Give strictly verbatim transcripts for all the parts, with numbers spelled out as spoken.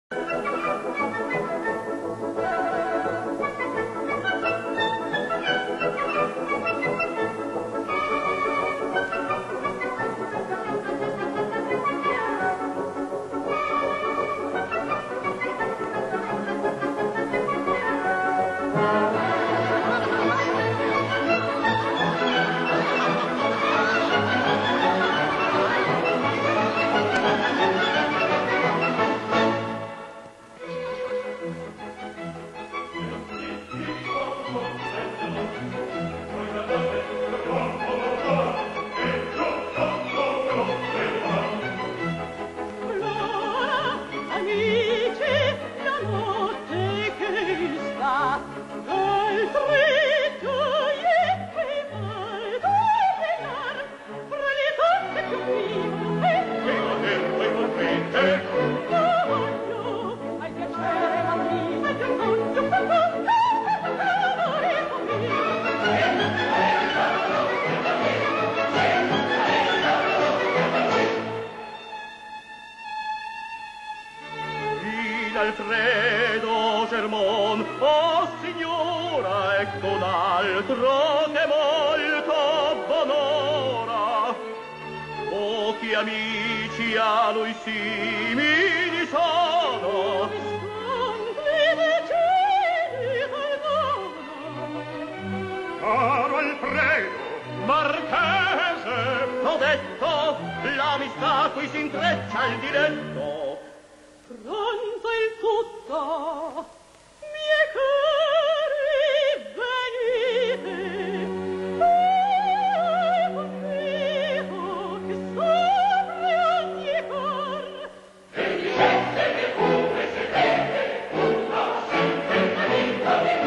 Alfredo Germon, oh signora, ecco un altro che molto bonora. Pochi amici a lui simili sono. Caro Alfredo, marchese, t'ho detto, l'amistà qui si intreccia al diletto. Pronto il tutto, miei cari, venite, oh, convivo che sopra ogni cor. E di gente che pure se vede, una sempre una vita di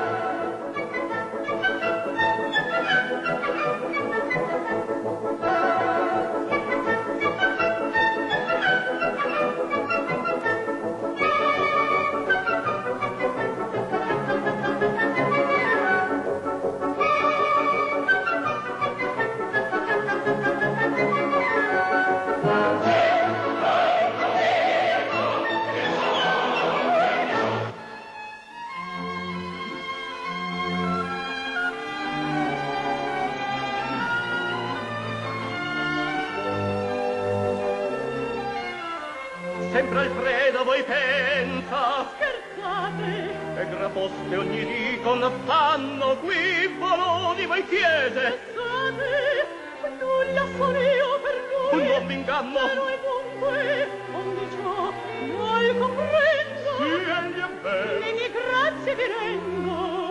sempre Alfredo voi pensa, scherzate, e graposte ogni dì con fanno qui voloni voi chiese. pensate, nulla sono io per lui, Un non m'inganno, però e dunque, ogni ciò mal comprendo, sì egli è vero, le mie grazie vi rendo.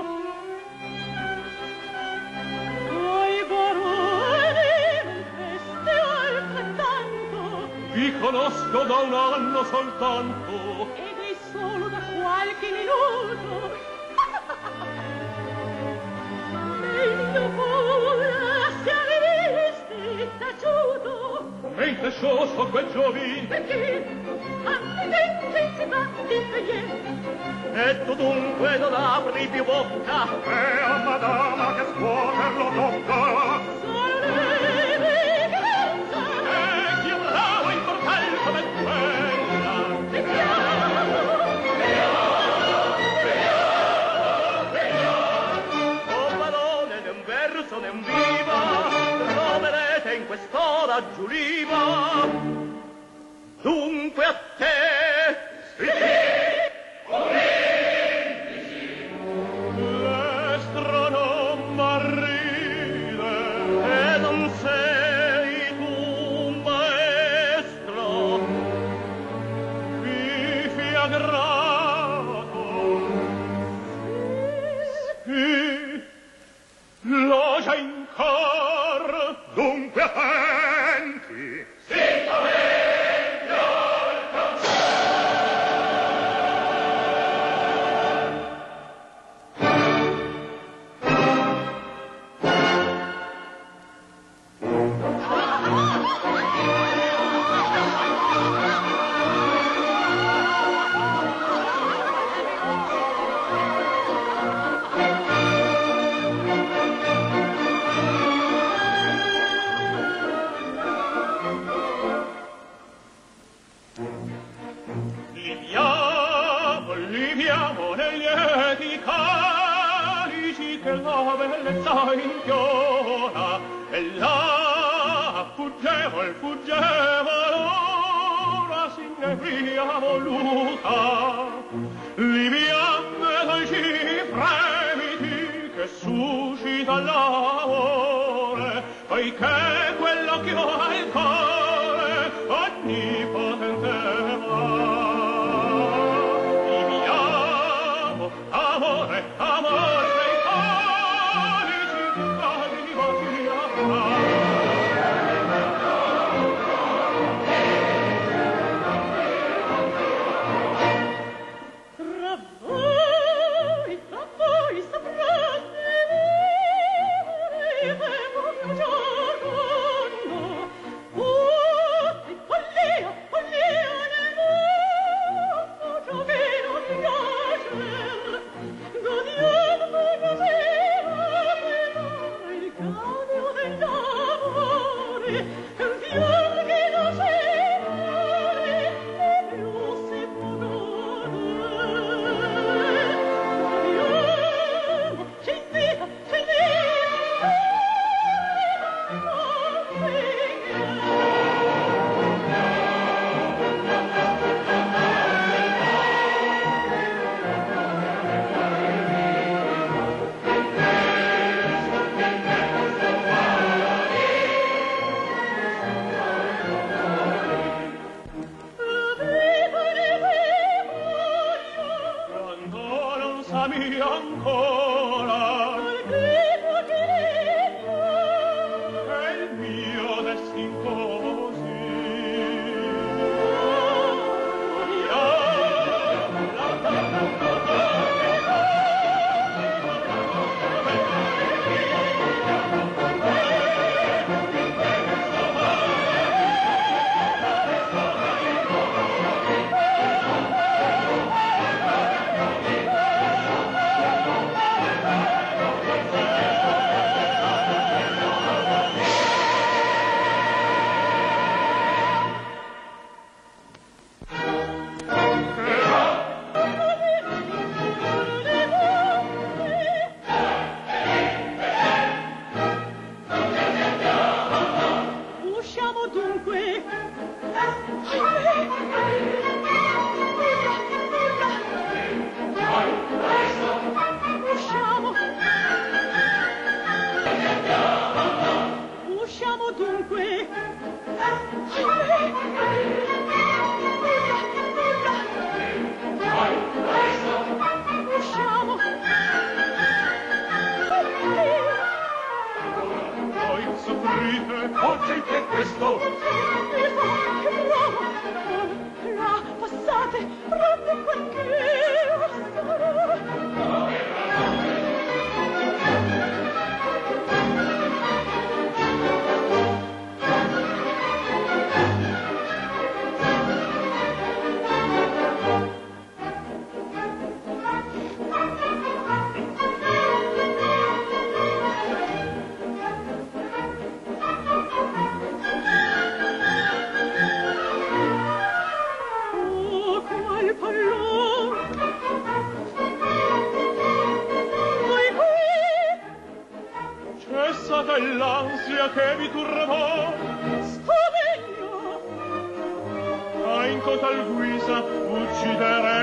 Voi baroni, non feste altrettanto, vi conosco da un anno soltanto. ed è solo da qualche minuto. Meglio vola sia visti taciuto. Mentre scioso quel giovin, Perché anche te si va di tagliere. e tu dunque non apri più bocca, e a madama che scuoterlo tocca. Solo lei mi canza. E chi è bravo in portal come quella? Oh barone, né un verso né un viva, troverete in quest'ora giuliva. Dunque a te, sì, l'estro non m'arride, e non sei tu maestro, mi fia grato, sì, l'ho già in cor, dunque attenti, cantiamo negli lieti calici che la bellezza infiora, e là fuggevol, fuggevol ora signoria voluta, liviane dolci fremiti che suscita l'amore, poiché quell'occhio al cuore onnipotente va. Viviamo, amore, amore, i calici di bacia. Tra voi, tra voi saprete vivere un giorno. Tutti, follia, follia nel mondo, ciò che non piace. Godiamo per piacere, il cambio dell'amore, un fiore che nasce e più si può godere. Godiamo, scendita, scendita, non segna. Quando non sami ancora è il mio destin così. Usciamo dunque. Usciamo. Usciamo dunque. Usciamo. Voi soffrite oggi che questo Che bravo! Là, passate, proprio qualche Oh, qual pallor! Voi qui! cessate l'ansia che vi turbò, Sto meglio! ma in cotal guisa uccidere